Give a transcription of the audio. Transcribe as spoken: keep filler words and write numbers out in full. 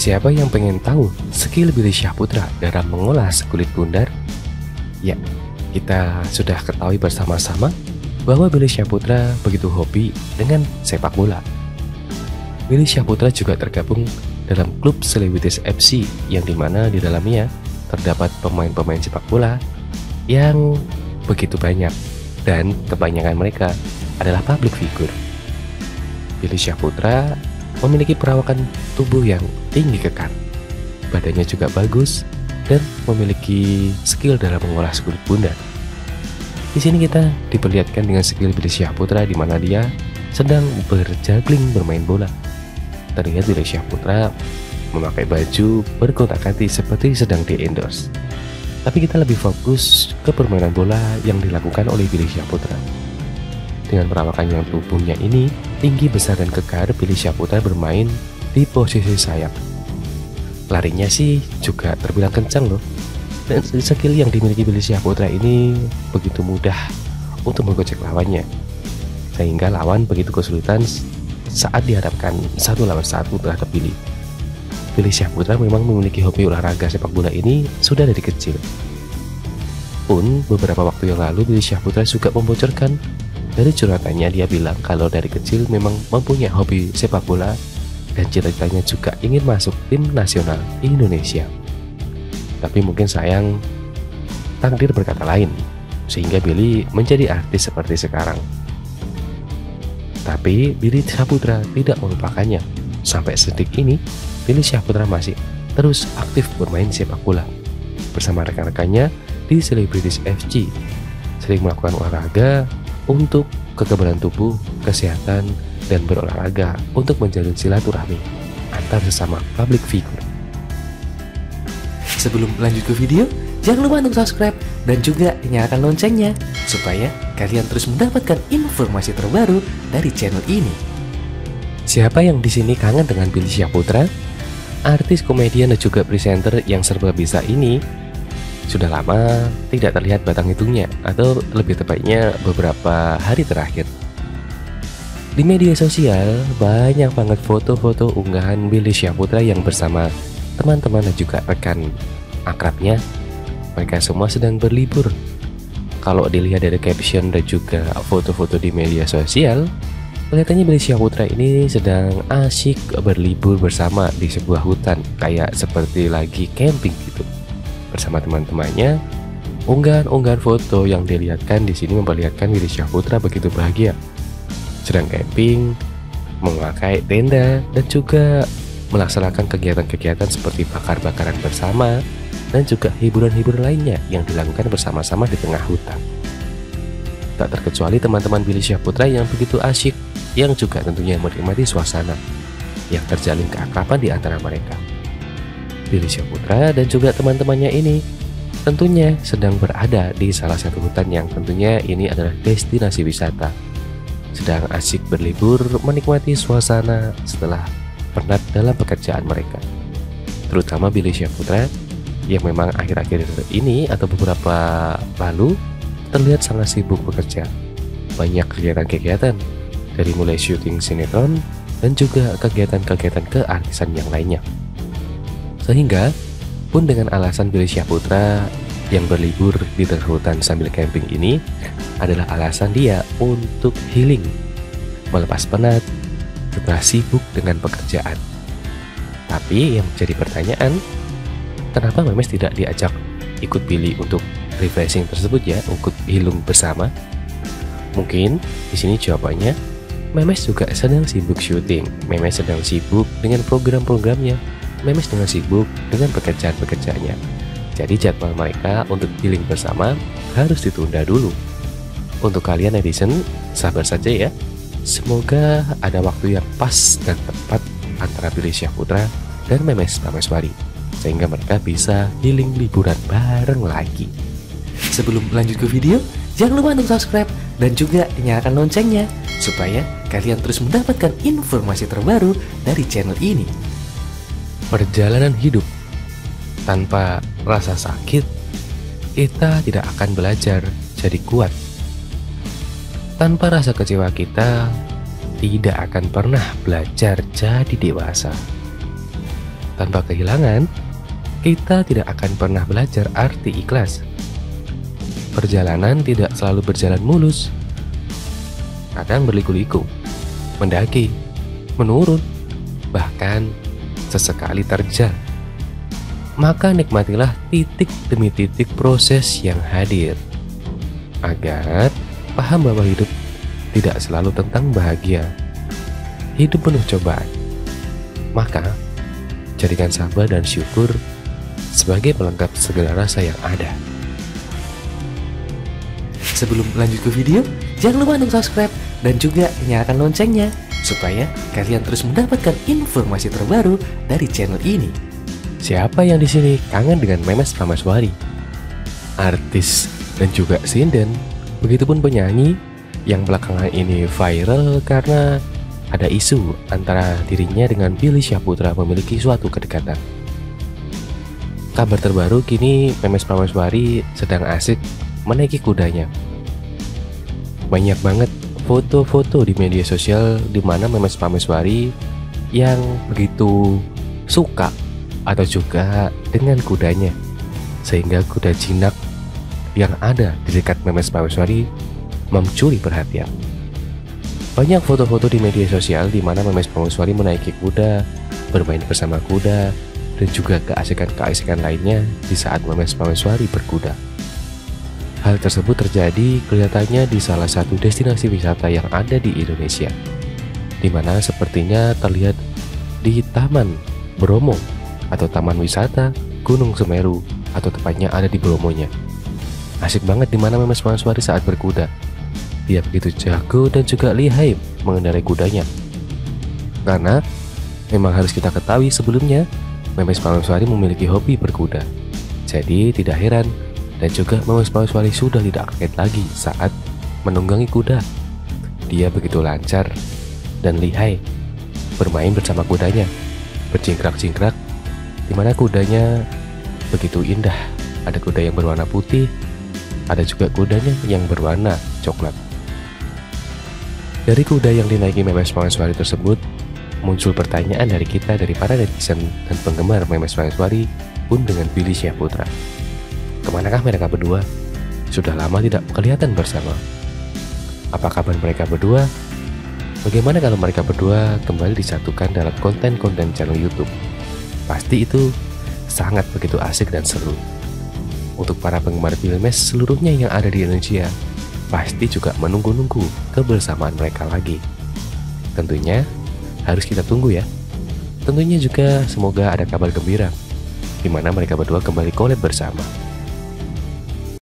Siapa yang pengen tahu skill Billy Syahputra dalam mengolah sekulit bundar? Ya, kita sudah ketahui bersama-sama bahwa Billy Syahputra begitu hobi dengan sepak bola. Billy Syahputra juga tergabung dalam klub Selebritis F C yang dimana di dalamnya terdapat pemain-pemain sepak bola yang begitu banyak dan kebanyakan mereka adalah public figure. Billy Syahputra memiliki perawakan tubuh yang tinggi kekar, badannya juga bagus dan memiliki skill dalam mengolah sekulit bundar. Di sini kita diperlihatkan dengan skill Billy Syahputra di mana dia sedang berjuggling bermain bola. Terlihat Billy Syahputra memakai baju bergonta-ganti seperti sedang di endorse. Tapi kita lebih fokus ke permainan bola yang dilakukan oleh Billy Syahputra. Dengan perawakan yang tubuhnya ini tinggi, besar, dan kekar, Billy Syahputra bermain di posisi sayap. Larinya sih juga terbilang kencang loh. Dan skill yang dimiliki Billy Syahputra ini begitu mudah untuk menggocek lawannya, sehingga lawan begitu kesulitan saat dihadapkan satu lawan satu terhadap Billy. Billy Syahputra memang memiliki hobi olahraga sepak bola ini sudah dari kecil. Pun beberapa waktu yang lalu Billy Syahputra juga membocorkan dari curhatannya, dia bilang kalau dari kecil memang mempunyai hobi sepak bola dan cita-citanya juga ingin masuk tim nasional Indonesia. Tapi mungkin sayang takdir berkata lain, sehingga Billy menjadi artis seperti sekarang. Tapi Billy Syahputra tidak melupakannya. Sampai sedetik ini Billy Syahputra masih terus aktif bermain sepak bola bersama rekan-rekannya di Selebritis F C, sering melakukan olahraga untuk kekebalan tubuh, kesehatan, dan berolahraga untuk menjalin silaturahmi antar sesama public figure. Sebelum lanjut ke video, jangan lupa untuk subscribe dan juga nyalakan loncengnya supaya kalian terus mendapatkan informasi terbaru dari channel ini. Siapa yang di sini kangen dengan Billy Syahputra? Artis, komedian, dan juga presenter yang serba bisa ini sudah lama tidak terlihat batang hidungnya, atau lebih tepatnya beberapa hari terakhir. Di media sosial banyak banget foto-foto unggahan Billy Syahputra yang bersama teman-teman dan juga rekan akrabnya. Mereka semua sedang berlibur. Kalau dilihat dari caption dan juga foto-foto di media sosial, kelihatannya Billy Syahputra ini sedang asyik berlibur bersama di sebuah hutan, kayak seperti lagi camping gitu bersama teman-temannya. Unggahan-unggahan foto yang dilihatkan di sini memperlihatkan Billy Syahputra begitu bahagia, sedang camping, memakai tenda, dan juga melaksanakan kegiatan-kegiatan seperti bakar-bakaran bersama dan juga hiburan-hiburan lainnya yang dilakukan bersama-sama di tengah hutan. Tak terkecuali teman-teman Billy Syahputra yang begitu asyik, yang juga tentunya menikmati suasana yang terjalin keakraban di antara mereka. Billy Syahputra dan juga teman-temannya ini tentunya sedang berada di salah satu hutan yang tentunya ini adalah destinasi wisata. Sedang asyik berlibur menikmati suasana setelah penat dalam pekerjaan mereka. Terutama Billy Syahputra yang memang akhir-akhir ini atau beberapa lalu terlihat sangat sibuk bekerja. Banyak kegiatan-kegiatan dari mulai syuting sinetron dan juga kegiatan-kegiatan keartisan yang lainnya. Sehingga pun dengan alasan Billy Syahputra yang berlibur di tengah hutan sambil camping ini adalah alasan dia untuk healing, melepas penat setelah sibuk dengan pekerjaan. Tapi yang menjadi pertanyaan, kenapa Memes tidak diajak ikut Billy untuk refreshing tersebut ya, untuk healing bersama? Mungkin di sini jawabannya, Memes juga sedang sibuk syuting, Memes sedang sibuk dengan program-programnya, Memes dengan sibuk dengan pekerjaan-pekerjaannya. Jadi jadwal mereka untuk healing bersama harus ditunda dulu. Untuk kalian netizen, sabar saja ya. Semoga ada waktu yang pas dan tepat antara Billy Syahputra dan Memes Prameswari, sehingga mereka bisa healing liburan bareng lagi. Sebelum lanjut ke video, jangan lupa untuk subscribe dan juga nyalakan loncengnya supaya kalian terus mendapatkan informasi terbaru dari channel ini. Perjalanan hidup tanpa rasa sakit, kita tidak akan belajar jadi kuat. Tanpa rasa kecewa, kita tidak akan pernah belajar jadi dewasa. Tanpa kehilangan, kita tidak akan pernah belajar arti ikhlas. Perjalanan tidak selalu berjalan mulus. Kadang berliku-liku, mendaki, menurun, bahkan sesekali terjal. Maka nikmatilah titik demi titik proses yang hadir, agar paham bahwa hidup tidak selalu tentang bahagia. Hidup penuh cobaan. Maka jadikan sabar dan syukur sebagai pelengkap segala rasa yang ada. Sebelum lanjut ke video, jangan lupa untuk subscribe dan juga nyalakan loncengnya supaya kalian terus mendapatkan informasi terbaru dari channel ini. Siapa yang di sini kangen dengan Memes Prameswari? Artis dan juga sinden, begitupun penyanyi yang belakangan ini viral karena ada isu antara dirinya dengan Billy Syahputra memiliki suatu kedekatan. Kabar terbaru kini Memes Prameswari sedang asik menaiki kudanya. Banyak banget foto-foto di media sosial di mana Memes Prameswari yang begitu suka atau juga dengan kudanya, sehingga kuda jinak yang ada di dekat Memes Prameswari mencuri perhatian. Banyak foto-foto di media sosial di mana Memes Prameswari menaiki kuda, bermain bersama kuda, dan juga keasikan-keasikan lainnya di saat Memes Prameswari berkuda. Hal tersebut terjadi kelihatannya di salah satu destinasi wisata yang ada di Indonesia, di mana sepertinya terlihat di Taman Bromo atau Taman Wisata Gunung Semeru, atau tepatnya ada di Bromonya. Asik banget di mana Memes Prameswari saat berkuda. Dia begitu jago dan juga lihai mengendarai kudanya. Karena memang harus kita ketahui sebelumnya, Memes Prameswari memiliki hobi berkuda. Jadi tidak heran dan juga Memes Prameswari sudah tidak kaget lagi saat menunggangi kuda. Dia begitu lancar dan lihai bermain bersama kudanya, berjingkrak-jingkrak, di mana kudanya begitu indah. Ada kuda yang berwarna putih, ada juga kudanya yang berwarna coklat. Dari kuda yang dinaiki Memes Prameswari tersebut, muncul pertanyaan dari kita, dari para netizen dan penggemar Memes Prameswari pun dengan Billy Syahputra. Kemanakah mereka berdua? Sudah lama tidak kelihatan bersama. Apa kabar mereka berdua? Bagaimana kalau mereka berdua kembali disatukan dalam konten-konten channel YouTube? Pasti itu sangat begitu asik dan seru. Untuk para penggemar Memes seluruhnya yang ada di Indonesia, pasti juga menunggu-nunggu kebersamaan mereka lagi. Tentunya harus kita tunggu ya. Tentunya juga semoga ada kabar gembira di mana mereka berdua kembali collab bersama.